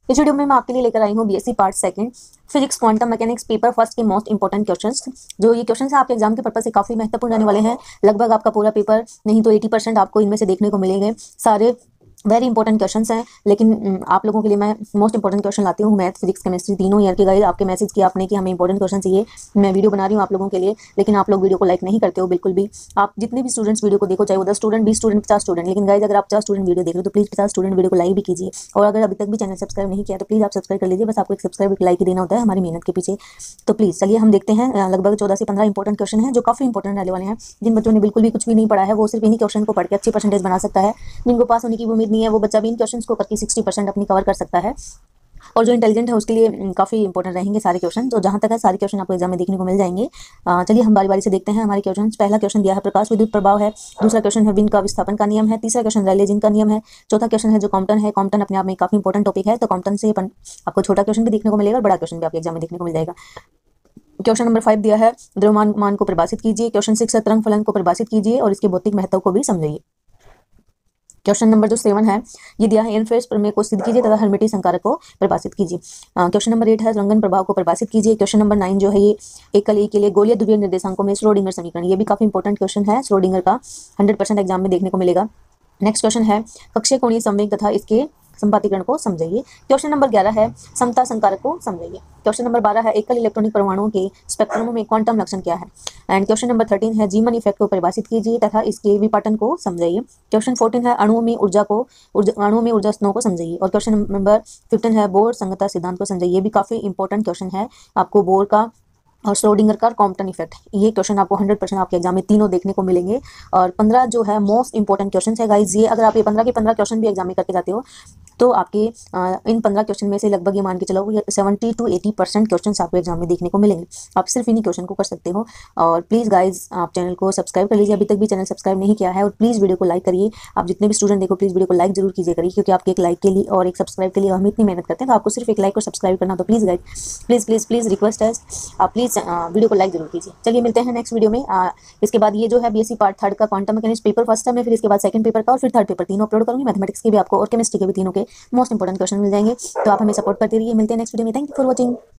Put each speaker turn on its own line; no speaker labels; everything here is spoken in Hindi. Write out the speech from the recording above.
इस वीडियो में मैं आपके लिए लेकर आई हूँ BSc part second physics quantum mechanics paper first के मोस्ट इंपॉर्टेंट क्वेश्चंस। जो ये क्वेश्चंस आपके एग्जाम के पर्पस से काफी महत्वपूर्ण रहने वाले हैं। लगभग आपका पूरा पेपर नहीं तो 80% आपको इनमें से देखने को मिलेंगे। सारे वेरी इंपॉर्टेंट क्वेश्चंस हैं, लेकिन आप लोगों के लिए मैं मोस्ट इंपॉर्टेंट क्वेश्चन लाती हूँ। मैथ, फिजिक्स, केमिस्ट्री तीनों ईयर के गाइड आपके मैसेज किया आपने कि हमें इंपॉर्टेंट क्वेश्चन चाहिए, मैं वीडियो बना रही हूँ आप लोगों के लिए, लेकिन आप लोग वीडियो को लाइक नहीं करते हो बिल्कुल भी। आप जितने भी स्टूडेंट्स वीडियो को देखो, चाहे वो 10 स्टूडेंट, 20 स्टूडेंट, 50 स्टूडेंट, लेकिन गाइज अगर आप 50 स्टूडेंट वीडियो देख रहे हो तो प्लीज 50 स्टूडेंट वीडियो को लाइक भी कीजिए। और अगर अभी तक भी चैनल सब्सक्राइब नहीं किया तो प्लीज आप सब्सक्राइब कर लीजिए। बस आपको एक सब्सक्राइब, एक लाइक ही देना होता है हमारी मेहनत के पीछे। तो प्लीज चलिए हम देखते हैं। लगभग 14 से 15 इंपॉर्टेंट क्वेश्चन हैं जो काफी इंपॉर्टेंट रहने वाले हैं। जिन बच्चों ने बिल्कुल भी कुछ भी नहीं पढ़ा है वो सिर्फ इन्हीं क्वेश्चन को पढ़ के अच्छी परसेंटेज बना सकता है। जिनको पास होने की उम्मीद नहीं है वो बच्चा भी इन क्वेश्चंस को करके 60% अपनी कवर कर सकता है। और जो इंटेलिजेंट है उसके लिए काफी इंपॉर्टेंट रहेंगे सारे क्वेश्चन। तो जहां तक है सारे क्वेश्चन आपको एग्जाम में देखने को मिल जाएंगे। चलिए हम बारी बारी से देखते हैं हमारे क्वेश्चन। पहला क्वेश्चन दिया है प्रकाश विद्युत प्रभाव है। दूसरा क्वेश्चन है विन का विस्थापन का नियम है। तीसरा क्वेश्चन रैले जीन का नियम है। चौथा क्वेश्चन है जो कॉम्पटन है। कॉम्पटन अपने आप में काफी इंपॉर्टेंट टॉपिक है, तो कॉम्पटन से आपको छोटा क्वेश्चन भी देखने को मिलेगा और बड़ा क्वेश्चन भी आपके एग्जाम में देखने को मिल जाएगा। क्वेश्चन नंबर 5 दिया है द्रव्यमान मान को परिभाषित कीजिए। क्वेश्चन 6 है तरंग फलन को परिभाषित कीजिए और इसके भौतिक महत्व को भी समझिए। क्वेश्चन नंबर जो 7 है ये दिया है एनफेस प्रमेय को सिद्ध कीजिए तथा हर्मिटियन संकारक को परिभाषित कीजिए। क्वेश्चन नंबर 8 है रंगन प्रभाव को परिभाषित कीजिए। क्वेश्चन नंबर 9 जो है ये एकल ई के लिए गोलीय ध्रुवीय निर्देशांकों में श्रोडिंगर समीकरण, ये भी काफी इंपॉर्टेंट क्वेश्चन है। श्रोडिंगर का 100% एग्जाम में देखने को मिलेगा। नेक्स्ट क्वेश्चन है कक्षीय कोणीय संवेग तथा इसके संपातीकरण को समझिए। क्वेश्चन नंबर 11 है समता संकारक को समझिए। क्वेश्चन नंबर 12 है एकल इलेक्ट्रॉनिक परमाणुओं के स्पेक्ट्रम में क्वांटम लक्षण क्या है। एंड क्वेश्चन नंबर 13 है जीमन इफेक्ट को परिभाषित कीजिए तथा इसके विपाटन को समझिए। क्वेश्चन 14 है अणुओं में ऊर्जा स्तरों को समझिए। और क्वेश्चन नंबर 15 है बोर संगतता सिद्धांत को समझिए। ये भी काफी इंपॉर्टेंट क्वेश्चन है। आपको बोर का और श्रोडिंगर का कॉम्पटन इफेक्ट, ये क्वेश्चन आपको 100% आपके एग्जाम में तीनों देखने को मिलेंगे। और 15 जो है मोस्ट इंपॉर्टेंट क्वेश्चन है गाइज। ये अगर आप ये 15 के 15 क्वेश्चन भी एग्जाम में करके जाते हो तो आपके इन 15 क्वेश्चन में से लगभग ये मान के चलो 70 to 80% क्वेश्चन आपको एग्जाम में देखने को मिलेंगे। आप सिर्फ इन्हीं क्वेश्चन को कर सकते हो। और प्लीज़ गाइज आप चैनल को सब्सक्राइब कर लीजिए, अभी तक भी चैनल सब्सक्राइब नहीं किया है। और प्लीज़ वीडियो को लाइक करिए। आप जितने भी स्टूडेंट देखो प्लीज़ वीडियो को लाइक जरूर कीजिए करिए, क्योंकि आपके एक लाइक के लिए और एक सब्सक्राइब के लिए हम इतनी मेहनत करते हैं। तो आपको सिर्फ एक लाइक और सब्सक्राइब करना, तो प्लीज़ गाइज प्लीज़ रिक्वेस्ट है आप प्लीज़ वीडियो को लाइक जरूर कीजिए। चलिए मिलते हैं नेक्स्ट वीडियो में। इसके बाद ये जो है बीएससी पार्ट 3 का क्वांटम मैकेनिक्स पेपर फर्स्ट है में, फिर इसके बाद सेकंड पेपर का और फिर थर्ड पेपर, तीनों अपलोड करूंगी। मैथमेटिक्स के भी आपको और केमिस्ट्री के भी तीनों के मोस्ट इंपॉर्टेंट क्वेश्चन मिल जाएंगे। तो आप हमें सपोर्ट करते रहिए। मिलते हैं नेक्स्ट वीडियो में। Thank you for watching.